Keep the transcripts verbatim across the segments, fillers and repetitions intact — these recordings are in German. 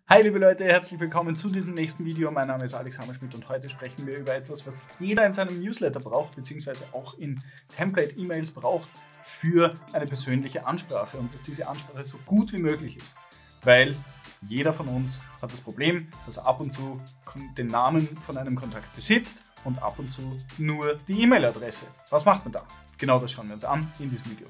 Hi liebe Leute, herzlich willkommen zu diesem nächsten Video. Mein Name ist Alex Hammerschmidt und heute sprechen wir über etwas, was jeder in seinem Newsletter braucht, beziehungsweise auch in Template-E-Mails braucht für eine persönliche Ansprache und dass diese Ansprache so gut wie möglich ist. Weil jeder von uns hat das Problem, dass er ab und zu den Namen von einem Kontakt besitzt und ab und zu nur die E-Mail-Adresse. Was macht man da? Genau das schauen wir uns an in diesem Video.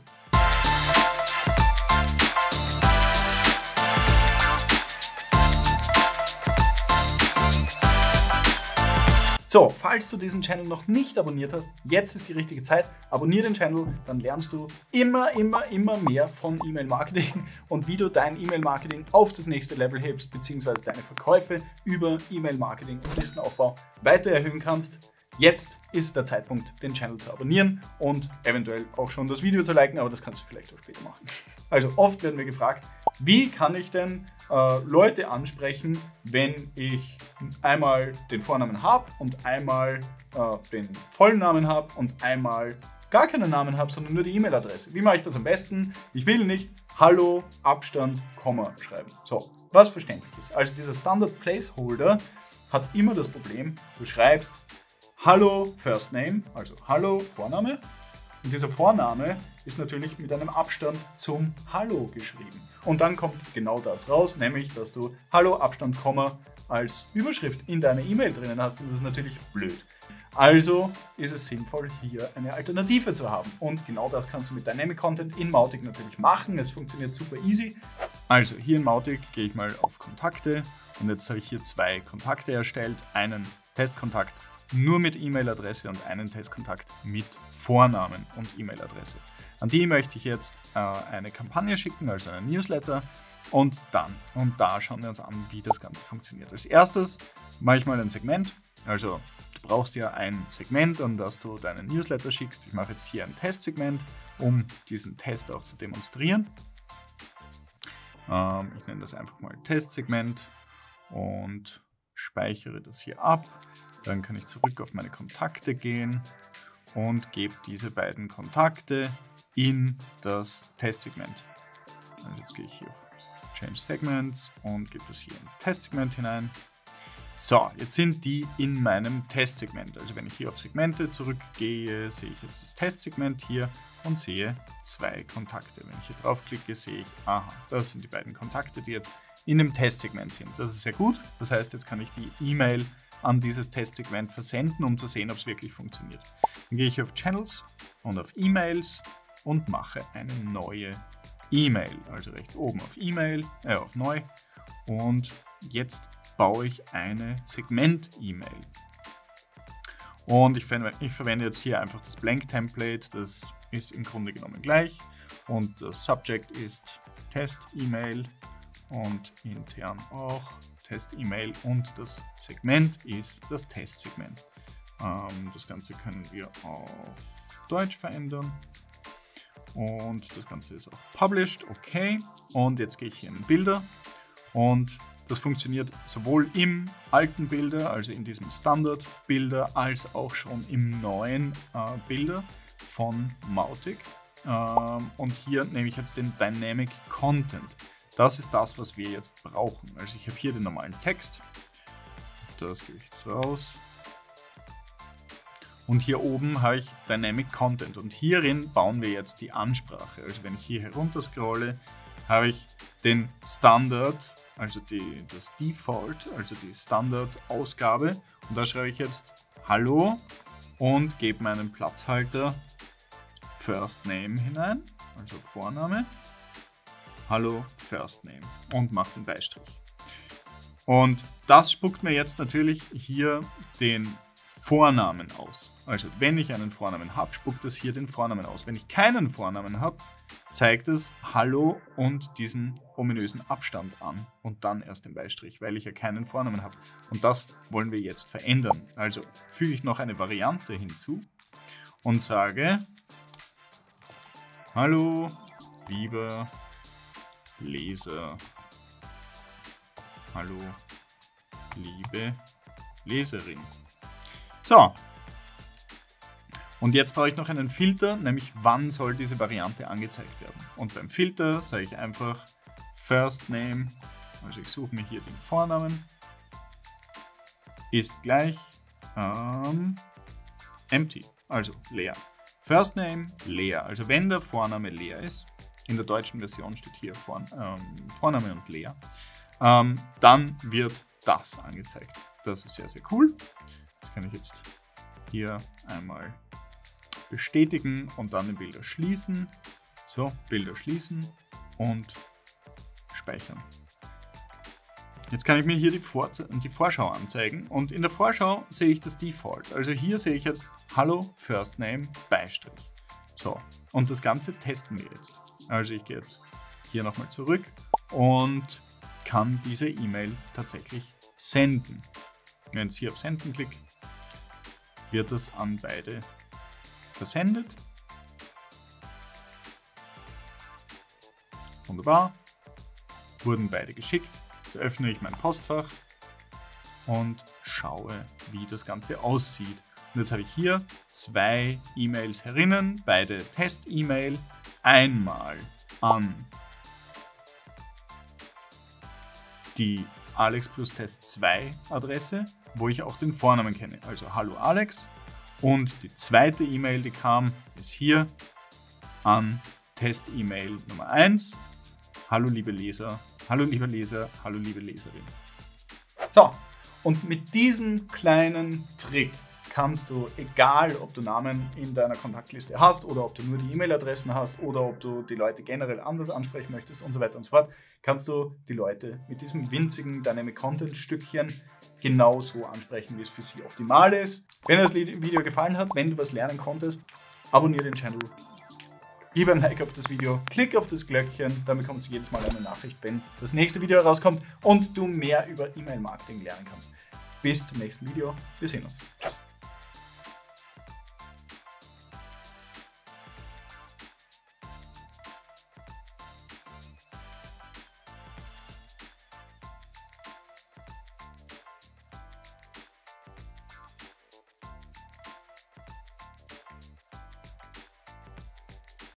So, falls du diesen Channel noch nicht abonniert hast, jetzt ist die richtige Zeit. Abonniere den Channel, dann lernst du immer, immer, immer mehr von E-Mail-Marketing und wie du dein E-Mail-Marketing auf das nächste Level hebst, beziehungsweise deine Verkäufe über E-Mail-Marketing und Listenaufbau weiter erhöhen kannst. Jetzt ist der Zeitpunkt, den Channel zu abonnieren und eventuell auch schon das Video zu liken, aber das kannst du vielleicht auch später machen. Also oft werden wir gefragt, wie kann ich denn äh, Leute ansprechen, wenn ich einmal den Vornamen habe und einmal äh, den vollen Namen habe und einmal gar keinen Namen habe, sondern nur die E-Mail-Adresse. Wie mache ich das am besten? Ich will nicht Hallo, Abstand, Komma schreiben. So, was verständlich ist. Also dieser Standard Placeholder hat immer das Problem, du schreibst Hallo First Name, also Hallo Vorname. Und dieser Vorname ist natürlich mit einem Abstand zum Hallo geschrieben. Und dann kommt genau das raus, nämlich, dass du Hallo, Abstand, Komma als Überschrift in deiner E-Mail drinnen hast. Und das ist natürlich blöd. Also ist es sinnvoll, hier eine Alternative zu haben. Und genau das kannst du mit Dynamic Content in Mautic natürlich machen. Es funktioniert super easy. Also hier in Mautic gehe ich mal auf Kontakte. Und jetzt habe ich hier zwei Kontakte erstellt. Einen Testkontakt nur mit E-Mail-Adresse und einen Testkontakt mit Vornamen und E-Mail-Adresse. An die möchte ich jetzt äh, eine Kampagne schicken, also einen Newsletter und dann, und da schauen wir uns an, wie das Ganze funktioniert. Als erstes mache ich mal ein Segment, also du brauchst ja ein Segment, an das du deinen Newsletter schickst. Ich mache jetzt hier ein Testsegment, um diesen Test auch zu demonstrieren. Ähm, ich nenne das einfach mal Testsegment und speichere das hier ab. Dann kann ich zurück auf meine Kontakte gehen und gebe diese beiden Kontakte in das Testsegment. Also jetzt gehe ich hier auf Change Segments und gebe das hier in Testsegment hinein. So, jetzt sind die in meinem Testsegment. Also wenn ich hier auf Segmente zurückgehe, sehe ich jetzt das Testsegment hier und sehe zwei Kontakte. Wenn ich hier draufklicke, sehe ich, aha, das sind die beiden Kontakte, die jetzt in dem Testsegment sind. Das ist sehr gut. Das heißt, jetzt kann ich die E-Mail an dieses Testsegment versenden, um zu sehen, ob es wirklich funktioniert. Dann gehe ich auf Channels und auf E-Mails und mache eine neue E-Mail. Also rechts oben auf E-Mail, äh, auf Neu. Und jetzt baue ich eine Segment-E-Mail. Und ich, ver ich verwende jetzt hier einfach das Blank-Template. Das ist im Grunde genommen gleich. Und das Subject ist Test-E-Mail und intern auch Test-E-Mail und das Segment ist das Testsegment. Ähm, das Ganze können wir auf Deutsch verändern und das Ganze ist auch published, okay. Und jetzt gehe ich hier in Bilder und das funktioniert sowohl im alten Bilder, also in diesem Standard-Bilder, als auch schon im neuen äh, Bilder von Mautic. Ähm, und hier nehme ich jetzt den Dynamic Content. Das ist das, was wir jetzt brauchen. Also ich habe hier den normalen Text. Das gebe ich jetzt raus. Und hier oben habe ich Dynamic Content. Und hierin bauen wir jetzt die Ansprache. Also wenn ich hier herunter scrolle, habe ich den Standard, also die, das Default, also die Standard-Ausgabe. Und da schreibe ich jetzt Hallo und gebe meinen Platzhalter First Name hinein, also Vorname. Hallo First Name und mache den Beistrich. Und das spuckt mir jetzt natürlich hier den Vornamen aus. Also wenn ich einen Vornamen habe, spuckt es hier den Vornamen aus. Wenn ich keinen Vornamen habe, zeigt es Hallo und diesen ominösen Abstand an und dann erst den Beistrich, weil ich ja keinen Vornamen habe. Und das wollen wir jetzt verändern. Also füge ich noch eine Variante hinzu und sage Hallo, lieber Leser. Hallo, liebe Leserin. So. Und jetzt brauche ich noch einen Filter, nämlich wann soll diese Variante angezeigt werden. Und beim Filter sage ich einfach First Name Also ich suche mir hier den Vornamen, ist gleich ähm, empty, also leer. First Name, leer. Also wenn der Vorname leer ist, in der deutschen Version steht hier Vor, ähm, Vorname und leer, ähm, dann wird das angezeigt. Das ist sehr, sehr cool. Das kann ich jetzt hier einmal bestätigen und dann den Bilder schließen. So, Bilder schließen und speichern. Jetzt kann ich mir hier die, Vor die Vorschau anzeigen und in der Vorschau sehe ich das Default. Also hier sehe ich jetzt Hallo First Name Beistrich. So, und das Ganze testen wir jetzt. Also ich gehe jetzt hier nochmal zurück und kann diese E-Mail tatsächlich senden. Wenn ich hier auf Senden klicke, wird das an beide versendet. Wunderbar. Wurden beide geschickt. Jetzt öffne ich mein Postfach und schaue, wie das Ganze aussieht. Und jetzt habe ich hier zwei E-Mails herinnen, beide Test-E-Mail. Einmal an die Alex plus Test zwei Adresse, wo ich auch den Vornamen kenne. Also Hallo Alex. Und die zweite E-Mail, die kam, ist hier an Test-E-Mail Nummer eins. Hallo liebe Leser, hallo liebe Leser, hallo liebe Leserin. So, und mit diesem kleinen Trick kannst du, egal ob du Namen in deiner Kontaktliste hast oder ob du nur die E-Mail-Adressen hast oder ob du die Leute generell anders ansprechen möchtest und so weiter und so fort, kannst du die Leute mit diesem winzigen Dynamic-Content-Stückchen genauso ansprechen, wie es für sie optimal ist. Wenn dir das Video gefallen hat, wenn du was lernen konntest, abonniere den Channel. Gib ein Like auf das Video, klick auf das Glöckchen, dann bekommst du jedes Mal eine Nachricht, wenn das nächste Video herauskommt und du mehr über E-Mail-Marketing lernen kannst. Bis zum nächsten Video. Wir sehen uns. Tschüss.